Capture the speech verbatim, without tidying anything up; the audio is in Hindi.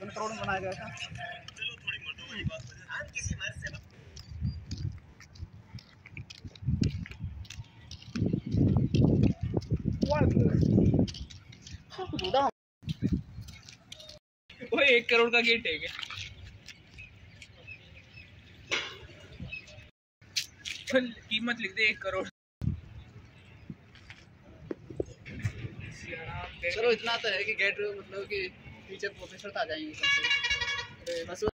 वन करोड़ में बनाया गया था। वो एक करोड़ का गेट है क्या? कीमत लिख दे एक करोड़। चलो इतना तो है कि गेट मतलब कि टीचर प्रोफेसर आ जाएंगे बस।